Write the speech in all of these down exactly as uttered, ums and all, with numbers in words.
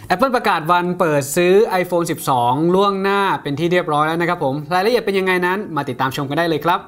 Apple ประกาศวันเปิดซื้อ iPhone สิบสอง ล่วงหน้าเป็นที่เรียบร้อยแล้วนะครับผมรายละเอียดเป็นยังไงนั้นมาติดตามชมกันได้เลยครับ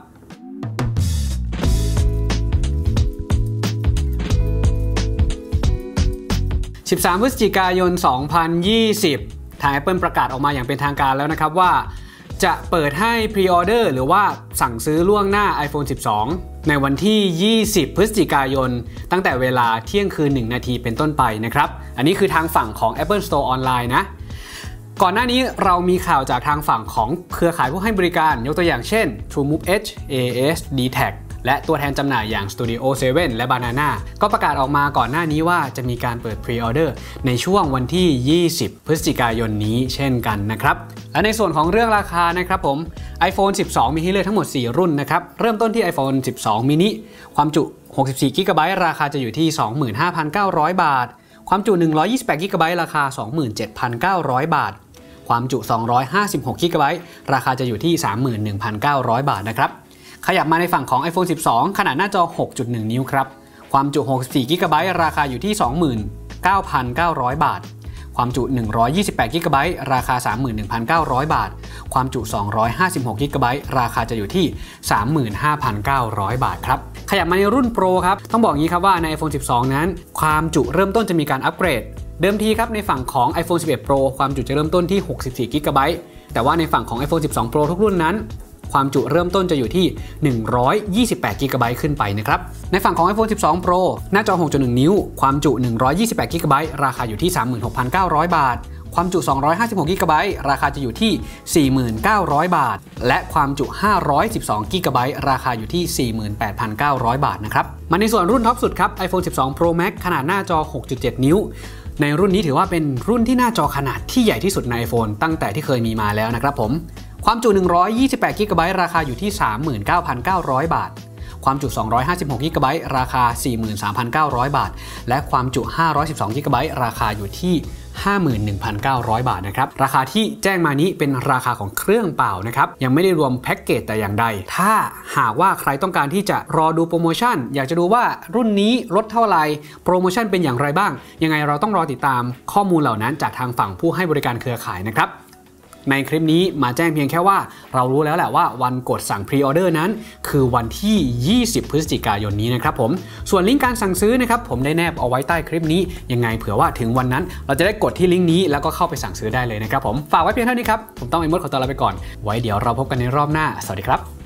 สิบสาม พฤศจิกายน สองพันยี่สิบ ทาง Apple ประกาศออกมาอย่างเป็นทางการแล้วนะครับว่าจะเปิดให้พรีออเดอร์หรือว่าสั่งซื้อล่วงหน้า iPhone สิบสอง ในวันที่ ยี่สิบ พฤศจิกายนตั้งแต่เวลาเที่ยงคืนหนึ่งนาทีเป็นต้นไปนะครับอันนี้คือทางฝั่งของ Apple Store ออนไลน์นะก่อนหน้านี้เรามีข่าวจากทางฝั่งของเครือข่ายผู้ให้บริการยกตัวอย่างเช่น TrueMove Edge เอ เอส ดี แท็ก และตัวแทนจำหน่ายอย่าง Studio เซเว่น และ Banana ก็ประกาศออกมาก่อนหน้านี้ว่าจะมีการเปิดพรีออเดอร์ในช่วงวันที่ ยี่สิบ พฤศจิกายนนี้เช่นกันนะครับและในส่วนของเรื่องราคานะครับผม iPhone สิบสอง มีให้เลือกทั้งหมดสี่รุ่นนะครับเริ่มต้นที่ iPhone สิบสอง mini ความจุหกสิบสี่ จี บี ราคาจะอยู่ที่ สองหมื่นห้าพันเก้าร้อย บาทความจุหนึ่งร้อยยี่สิบแปด จี บี ราคา สองหมื่นเจ็ดพันเก้าร้อย บาทความจุสองร้อยห้าสิบหก จี บี ราคาจะอยู่ที่ สามหมื่นหนึ่งพันเก้าร้อย บาทนะครับขยับมาในฝั่งของ iPhone สิบสอง ขนาดหน้าจอ หกจุดหนึ่ง นิ้วครับความจุหกสิบสี่ จี บี ราคาอยู่ที่ สองหมื่นเก้าพันเก้าร้อย บาทความจุหนึ่งร้อยยี่สิบแปด จี บี ราคา สามหมื่นหนึ่งพันเก้าร้อย บาทความจุสองร้อยห้าสิบหก จี บี ราคาจะอยู่ที่ สามหมื่นห้าพันเก้าร้อย บาทครับขยับมาในรุ่น Pro ครับต้องบอกอย่างนี้ครับว่าใน iPhone สิบสอง นั้นความจุเริ่มต้นจะมีการอัปเกรดเดิมทีครับในฝั่งของ iPhone สิบเอ็ด Pro ความจุจะเริ่มต้นที่หกสิบสี่ จี บี แต่ว่าในฝั่งของ iPhone สิบสอง Pro ทุกรุ่นนั้นความจุเริ่มต้นจะอยู่ที่หนึ่งร้อยยี่สิบแปด จี บี ขึ้นไปนะครับในฝั่งของ iPhone สิบสอง Pro หน้าจอ หกจุดหนึ่ง นิ้วความจุหนึ่งร้อยยี่สิบแปด จี บี ราคาอยู่ที่ สามหมื่นหกพันเก้าร้อย บาทความจุสองร้อยห้าสิบหก จี บี ราคาจะอยู่ที่ สี่หมื่นเก้าร้อย บาทและความจุห้าร้อยสิบสอง จี บี ราคาอยู่ที่ สี่หมื่นแปดพันเก้าร้อย บาทนะครับมาในส่วนรุ่นท็อปสุดครับ iPhone สิบสอง Pro Max ขนาดหน้าจอ หกจุดเจ็ด นิ้วในรุ่นนี้ถือว่าเป็นรุ่นที่หน้าจอขนาดที่ใหญ่ที่สุดใน iPhone ตั้งแต่ที่เคยมีมาแล้วนะครับผมความจุหนึ่งร้อยยี่สิบแปด จี บี ราคาอยู่ที่ สามหมื่นเก้าพันเก้าร้อย บาทความจุสองร้อยห้าสิบหก จี บี ราคา สี่หมื่นสามพันเก้าร้อย บาทและความจุห้าร้อยสิบสอง จี บี ราคาอยู่ที่ ห้าหมื่นหนึ่งพันเก้าร้อย บาทนะครับราคาที่แจ้งมานี้เป็นราคาของเครื่องเปล่านะครับยังไม่ได้รวมแพ็กเกจแต่อย่างใดถ้าหากว่าใครต้องการที่จะรอดูโปรโมชั่นอยากจะดูว่ารุ่นนี้ลดเท่าไหร่โปรโมชั่นเป็นอย่างไรบ้างยังไงเราต้องรอติดตามข้อมูลเหล่านั้นจากทางฝั่งผู้ให้บริการเครือข่ายนะครับในคลิปนี้มาแจ้งเพียงแค่ว่าเรารู้แล้วแหละว่าวันกดสั่งพรีออเดอร์นั้นคือวันที่ยี่สิบ พฤศจิกายนนี้นะครับผมส่วนลิงก์การสั่งซื้อนะครับผมได้แนบเอาไว้ใต้คลิปนี้ยังไงเผื่อว่าถึงวันนั้นเราจะได้กดที่ลิงก์นี้แล้วก็เข้าไปสั่งซื้อได้เลยนะครับผมฝากไว้เพียงเท่านี้ครับผมต้องไอ้มดขอตัวลาไปก่อนไว้เดี๋ยวเราพบกันในรอบหน้าสวัสดีครับ